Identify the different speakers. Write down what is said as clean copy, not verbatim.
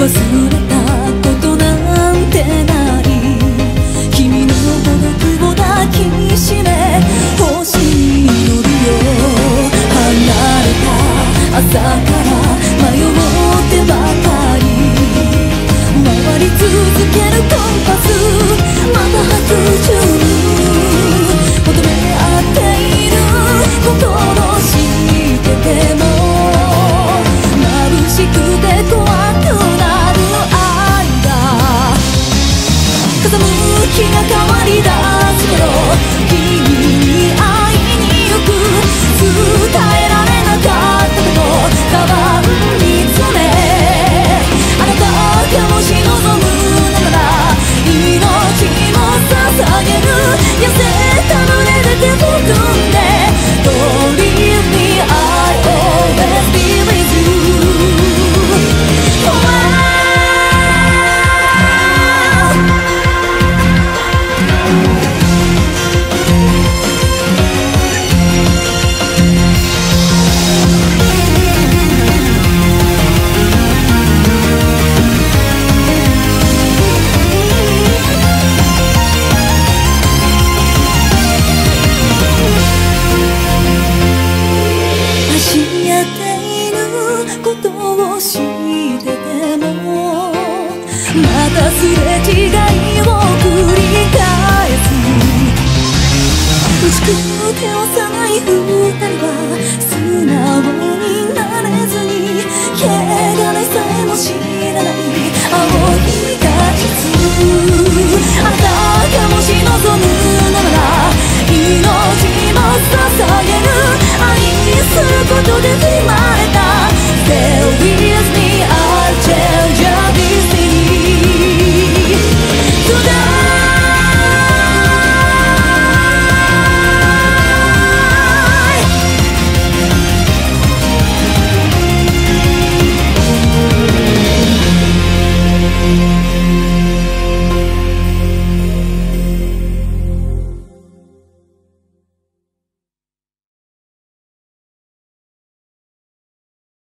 Speaker 1: 忘れたことなんてない。君の孤独を抱きしめ星に乗るよ。離れた朝から迷ってばかり回り続けるコンパス、また白昼求め合っていることを知ってても眩しくて怖くなる愛が風向きが変わり出す頃、君に会いに行く。伝えられなかったことカバンに詰め、あなたがもし望むなら命も捧げる。痩せた胸で手を組んで Don't leave me, I always be with you。 足やっていることを知っててもまたすれ違いを繰り返す。打ちくて幼い二人は素直になれずに汚れさえも知らない青い果実。あなたがもし望むなら命も捧げる。愛することで今